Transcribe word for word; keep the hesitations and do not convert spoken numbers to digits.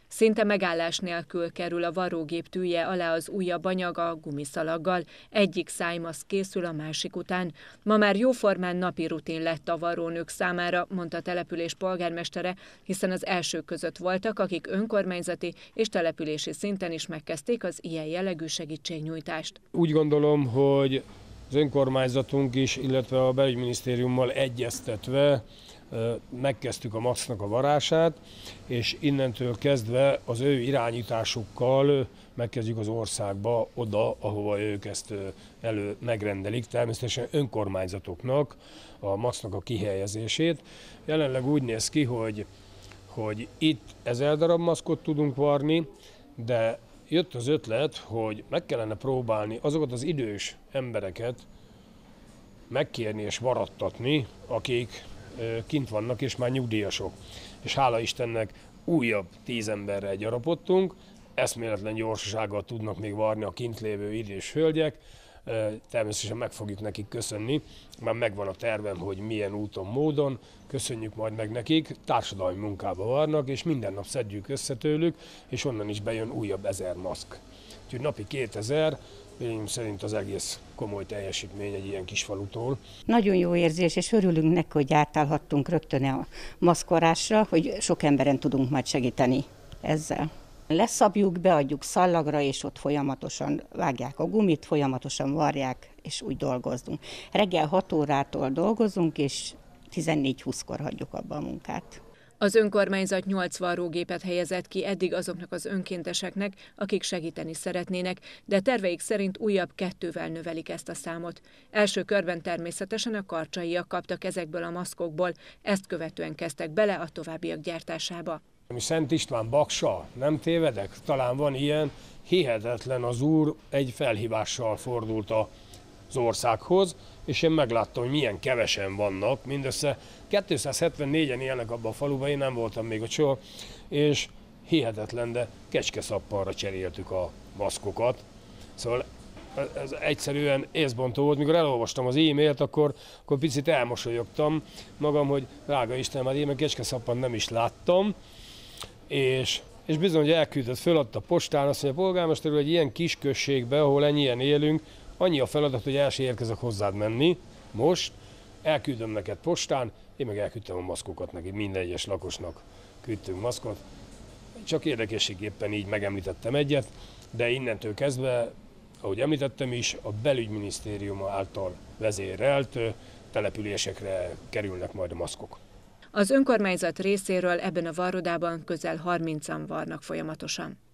Szinte megállás nélkül kerül a varrógép tűje alá az újabb anyag a gumiszalaggal, egyik szájmaszk készül a másik után. Ma már jóformán napi rutin lett a varrónők számára, mondta a település polgármestere, hiszen az elsők között voltak, akik önkormányzati és települési szinten is megkezdték az ilyen jellegű segítségnyújtást. Úgy gondolom, hogy az önkormányzatunk is, illetve a belügyminisztériummal egyeztetve megkezdtük a maszknak a varását, és innentől kezdve az ő irányításukkal megkezdjük az országba oda, ahova ők ezt elő megrendelik, természetesen önkormányzatoknak a maszknak a kihelyezését. Jelenleg úgy néz ki, hogy, hogy itt ezer darab maszkot tudunk varni, de jött az ötlet, hogy meg kellene próbálni azokat az idős embereket megkérni és varattatni, akik kint vannak és már nyugdíjasok. És hála Istennek újabb tíz emberrel gyarapodtunk, eszméletlen gyorsasággal tudnak még varni a kint lévő idős hölgyek. Természetesen meg fogjuk nekik köszönni, már megvan a tervem, hogy milyen úton, módon, köszönjük majd meg nekik, társadalmi munkába varnak, és minden nap szedjük össze tőlük, és onnan is bejön újabb ezer maszk. Úgyhogy napi kétezer, én szerint az egész komoly teljesítmény egy ilyen kis falutól. Nagyon jó érzés, és örülünk neki, hogy átállhattunk rögtön a maszkvarásra, hogy sok emberen tudunk majd segíteni ezzel. Leszabjuk, beadjuk szallagra, és ott folyamatosan vágják a gumit, folyamatosan varják, és úgy dolgozunk. Reggel hat órától dolgozunk, és tizennégy húszkor hagyjuk abba a munkát. Az önkormányzat nyolc varrógépet helyezett ki eddig azoknak az önkénteseknek, akik segíteni szeretnének, de terveik szerint újabb kettővel növelik ezt a számot. Első körben természetesen a karcsaiak kaptak ezekből a maszkokból, ezt követően kezdtek bele a továbbiak gyártásába. Szent István Baksa, nem tévedek? Talán van ilyen. Hihetetlen, az úr egy felhívással fordult az országhoz, és én megláttam, hogy milyen kevesen vannak, mindössze kétszázhetvennégyen élnek abban a faluban, én nem voltam még ott soha, és hihetetlen, de kecskeszappanra cseréltük a maszkokat. Szóval ez egyszerűen észbontó volt. Mikor elolvastam az e-mailt, akkor, akkor picit elmosolyogtam magam, hogy drága Istenem, hát én meg kecskeszappan nem is láttam, és, és bizony, hogy elküldött, föladta postán, azt mondja, polgármester úr, egy ilyen kis községbe, ahol ennyien élünk, annyi a feladat, hogy el se érkezek hozzád menni. Most elküldöm neked postán, én meg elküldtem a maszkokat neki, minden egyes lakosnak küldtünk maszkot. Csak érdekességképpen így megemlítettem egyet, de innentől kezdve, ahogy említettem is, a belügyminisztérium által vezérelt településekre kerülnek majd a maszkok. Az önkormányzat részéről ebben a varrodában közel harmincan varnak folyamatosan.